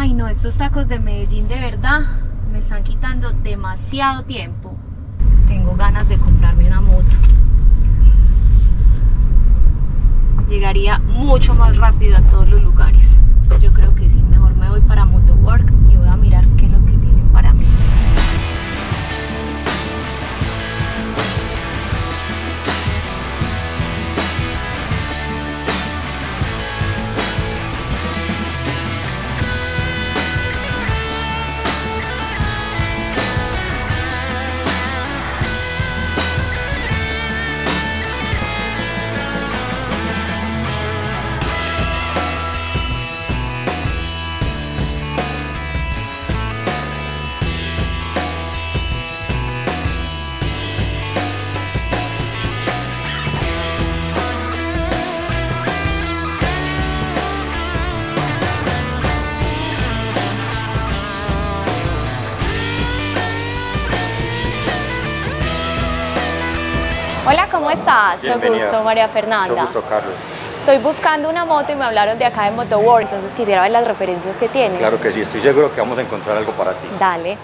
Ay no, estos tacos de Medellín de verdad me están quitando demasiado tiempo. Tengo ganas de comprarme una moto. Llegaría mucho más rápido a todos los lugares. Yo creo que sí, mejor me voy para Motowork y voy a mirar qué es lo que tienen para mí. Hola, ¿cómo estás? Qué gusto, María Fernanda. Mucho gusto, Carlos. Estoy buscando una moto y me hablaron de acá de Motowork, entonces quisiera ver las referencias que tienes. Claro que sí, estoy seguro que vamos a encontrar algo para ti. Dale.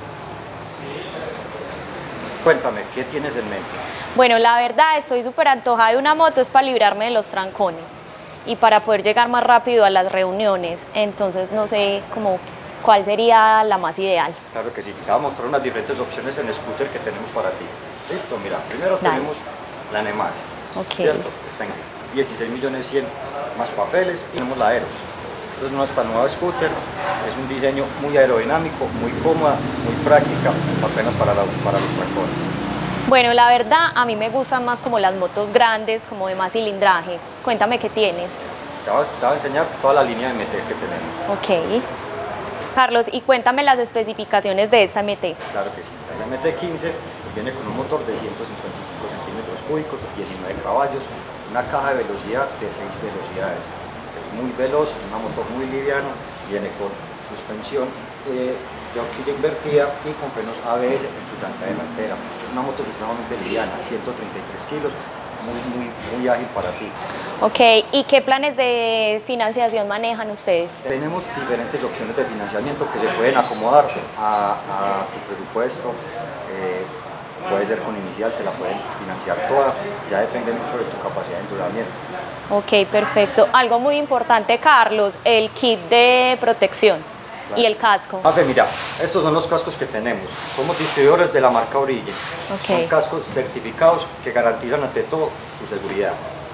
Cuéntame, ¿qué tienes en mente? Bueno, la verdad estoy súper antojada de una moto, es para librarme de los trancones y para poder llegar más rápido a las reuniones, entonces no sé cuál sería la más ideal. Claro que sí, te voy a mostrar unas diferentes opciones en scooter que tenemos para ti. Listo, mira, primero tenemos la NMAX, ¿cierto? Está en 16.100.000 más papeles y tenemos la Aerox. Esta es nuestra nueva scooter, es un diseño muy aerodinámico, muy cómoda, muy práctica, apenas para los trancones. Bueno, la verdad a mí me gustan más como las motos grandes, como de más cilindraje. Cuéntame qué tienes. Te voy a enseñar toda la línea de MT que tenemos. Ok. Carlos, y cuéntame las especificaciones de esta MT. Claro que sí, la MT-15 viene con un motor de 155 centímetros cúbicos, 19 caballos, una caja de velocidad de 6 velocidades. Es muy veloz, una moto muy liviana, viene con suspensión de horquilla invertida y con frenos ABS en su llanta delantera. Es una moto supremamente liviana, 133 kilos, muy ágil para ti. Ok, ¿y qué planes de financiación manejan ustedes? Tenemos diferentes opciones de financiamiento que se pueden acomodar a tu presupuesto. Puede ser con inicial, te la pueden financiar toda, ya depende mucho de tu capacidad de endeudamiento. Ok, perfecto. Algo muy importante, Carlos, el kit de protección. Claro. Y el casco. Mira, estos son los cascos que tenemos. Somos distribuidores de la marca Origin. Okay. Son cascos certificados que garantizan ante todo tu seguridad.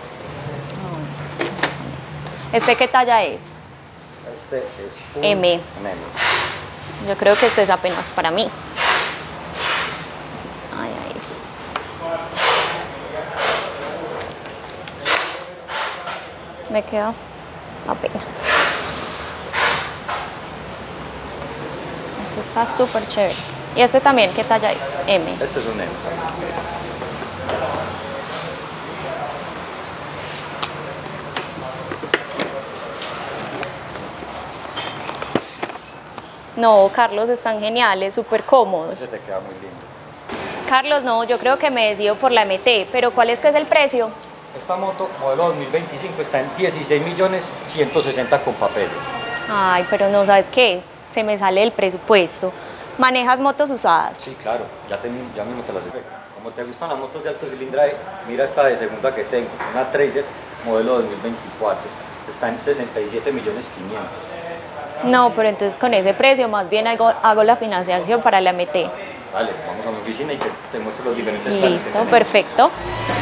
¿Este qué talla es? Este es un M. Yo creo que este es apenas para mí. Ay. Me queda apenas. Este está súper chévere. ¿Y este también qué talla es? M. Este es un M. No, Carlos, están geniales, súper cómodos. Ese te queda muy lindo. Carlos, no, yo creo que me decido por la MT, pero ¿cuál es que es el precio? Esta moto, modelo 2025, está en 16.160.000 con papeles. Ay, pero no, ¿sabes qué? Se me sale el presupuesto. ¿Manejas motos usadas? Sí, claro, ya mismo te las explico. Como te gustan las motos de alto cilindraje, mira esta de segunda que tengo, una Tracer, modelo 2024. Está en 67.500.000. No, pero entonces con ese precio más bien hago la financiación para la MT. Dale, vamos a mi oficina y te muestro los diferentes planes que Listo, tenemos. perfecto.